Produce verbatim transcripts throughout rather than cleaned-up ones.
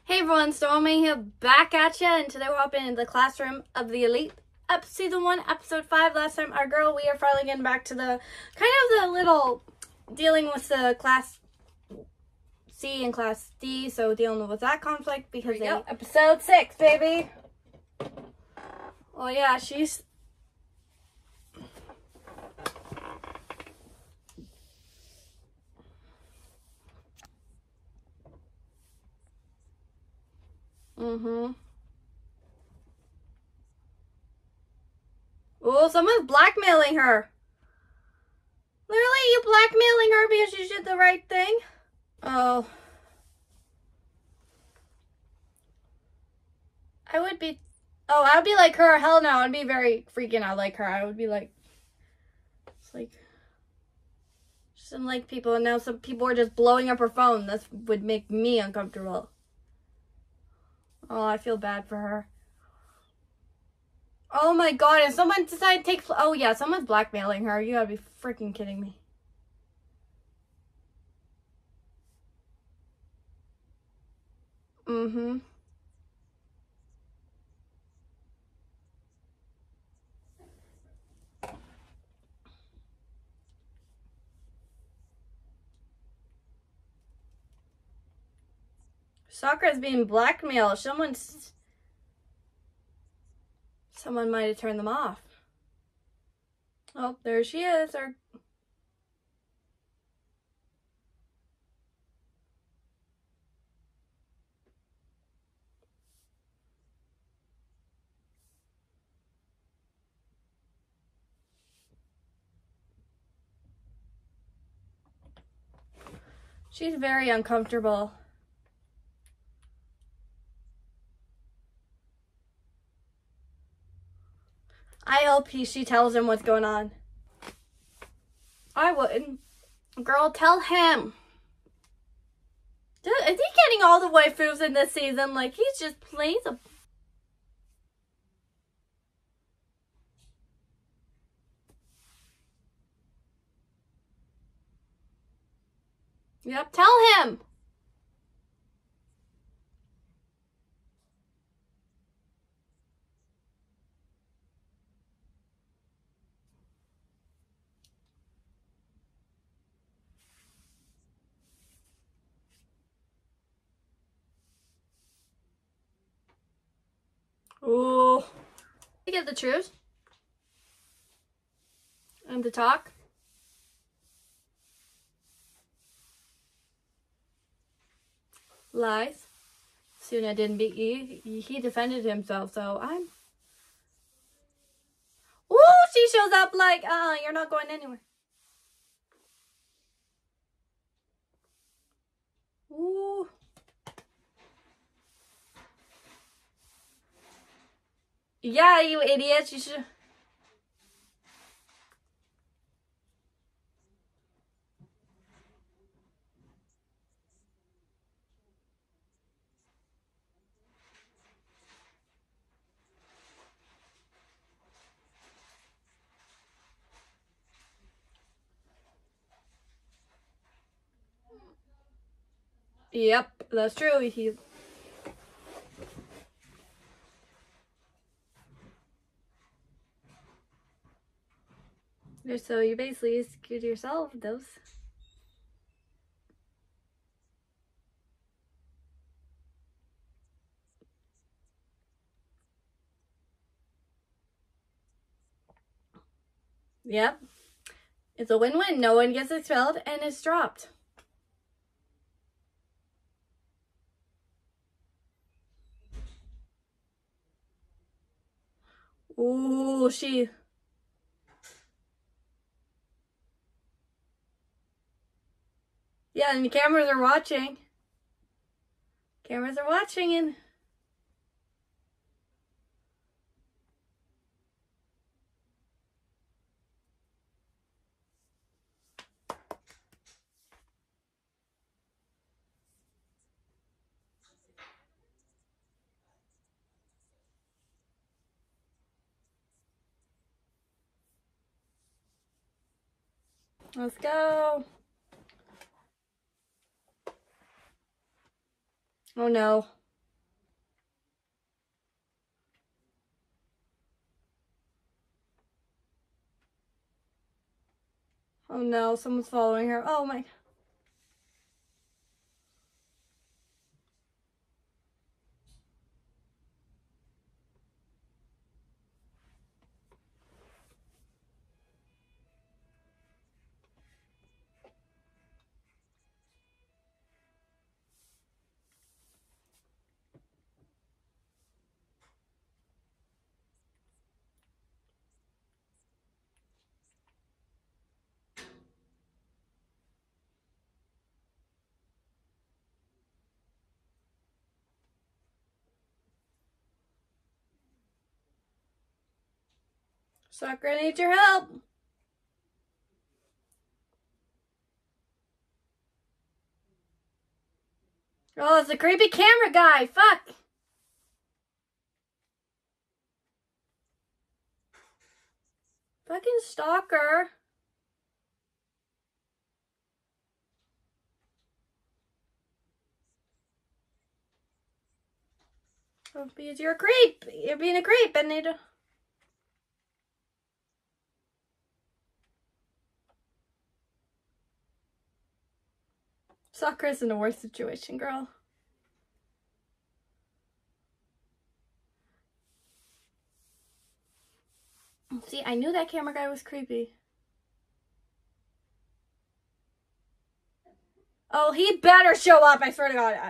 Hey everyone, Stormwings here, back at ya, and today we're hopping into the classroom of the elite. Up season one, episode five. Last time, our girl, we are finally getting back to the kind of the little dealing with the class C and class D, so dealing with that conflict because they go. Episode six, baby. Oh yeah, she's. Mm-hmm. Oh, someone's blackmailing her. Literally, you blackmailing her because she did the right thing? Oh. I would be... Oh, I would be like her. Hell no, I'd be very freaking out like her. I would be like... It's like... She doesn't like people, and now some people are just blowing up her phone. That would make me uncomfortable. Oh, I feel bad for her. Oh my god, if someone decided to take... Oh yeah, someone's blackmailing her. You gotta be freaking kidding me. Mm-hmm. Sakura's being blackmailed. Someone's... Someone might have turned them off. Oh, there she is. Our... She's very uncomfortable. I hope he, she tells him what's going on. I wouldn't. Girl, tell him. Is he getting all the waifus in this season? Like, he's just plays a... Yep, tell him. Ooh. You get the truth. And to talk. Lies. Suna didn't beat you. He defended himself, so I'm... Ooh, she shows up like, uh, you're not going anywhere. Ooh. Yeah, you idiots. You should... Yep, that's true. He... So you basically screwed yourself, those. Yep. It's a win-win. No one gets expelled and it's dropped. Ooh, she... Yeah, and the cameras are watching. Cameras are watching and... Let's go. Oh no. Oh no, someone's following her. Oh my. Sakura needs your help. Oh, it's a creepy camera guy. Fuck. Fucking stalker. Oh, because you're a creep. You're being a creep, and need to. Sakura's in a worse situation, girl. See, I knew that camera guy was creepy. Oh, he better show up, I swear to God.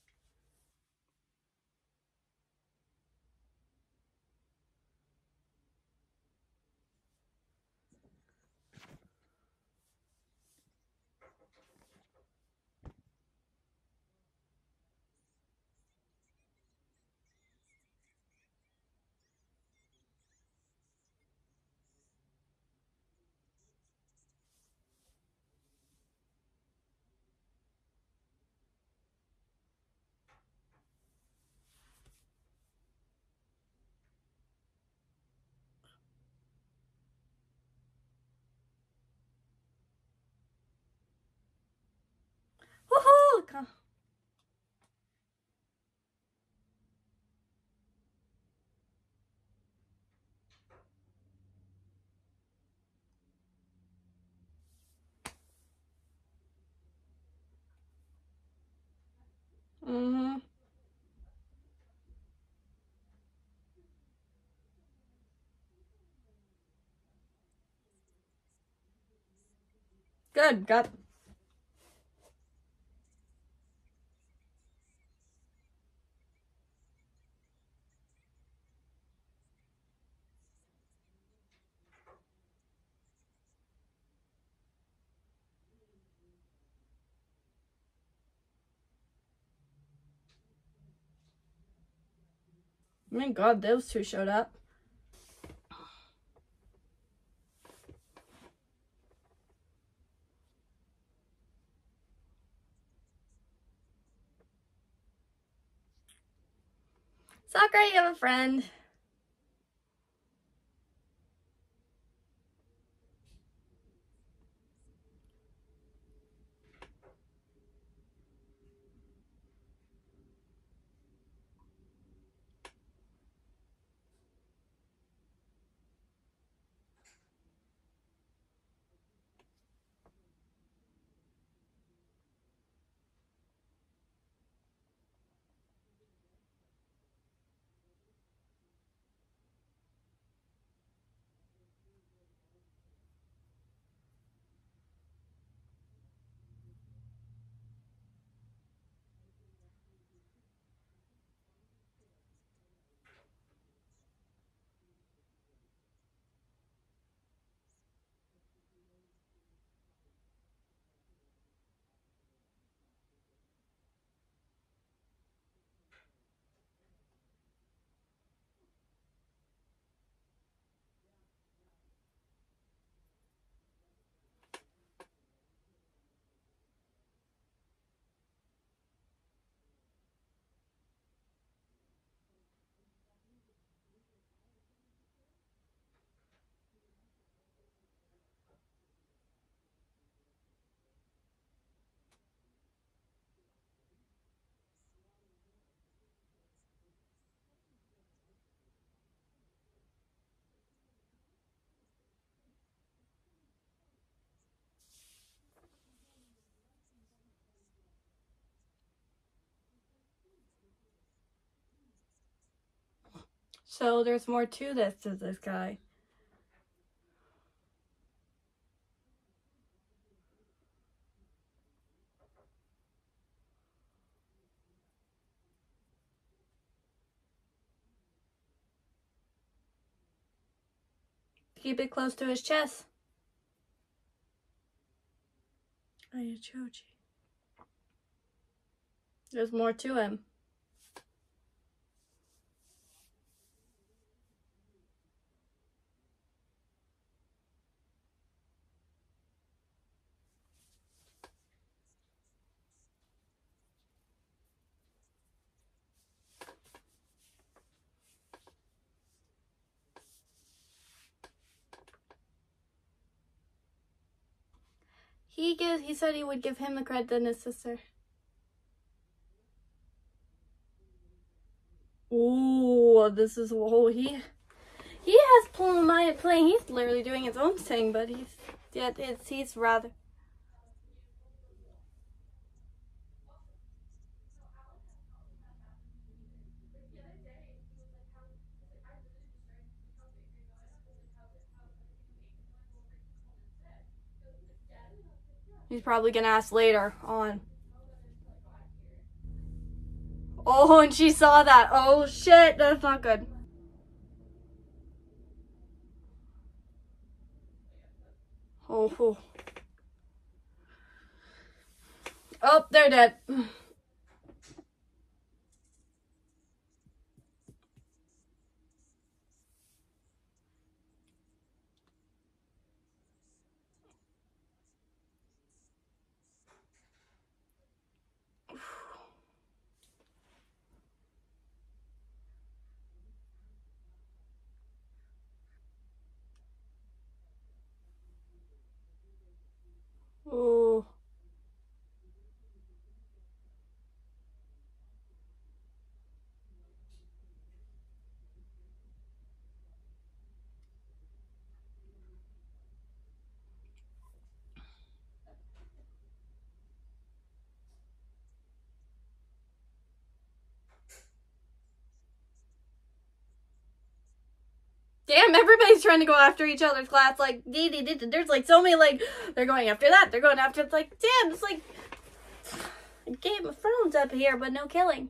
Woohoo! Mm-hmm. Good, got. Oh my God, those two showed up. Sakura, you have a friend. So there's more to this, to this guy. Keep it close to his chest. Ayachochi. There's more to him. He gives, he said he would give him the credit than his sister. Ooh, this is, oh, he, he has pulling my playing. He's literally doing his own thing, but he's, yeah, it's, he's rather. He's probably gonna ask later on. Oh, and she saw that. Oh shit, that's not good. Oh, oh. Oh, they're dead. Oh. Damn, everybody's trying to go after each other's class. Like, there's like so many, like, they're going after that, they're going after, it's like, damn, it's like Game of Thrones up here, but no killing.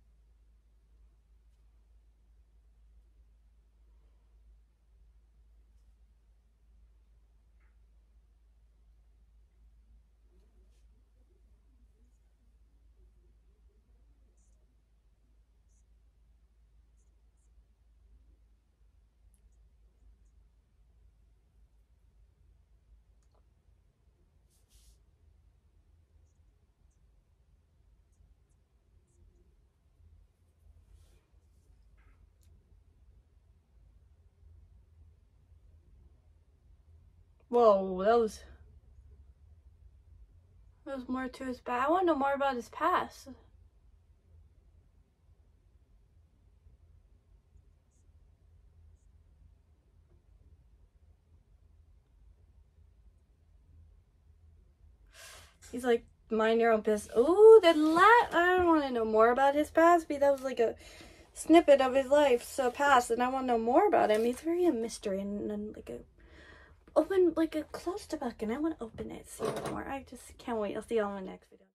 Whoa, that was, that was more to his past. I want to know more about his past. He's like, mind your own business. Ooh, that la- I don't want to know more about his past, but that was like a snippet of his life, so past, and I want to know more about him. He's very a mystery and, and like a open, like a closed book, and I want to open it, see more. I just can't wait. I'll see you all in the next video.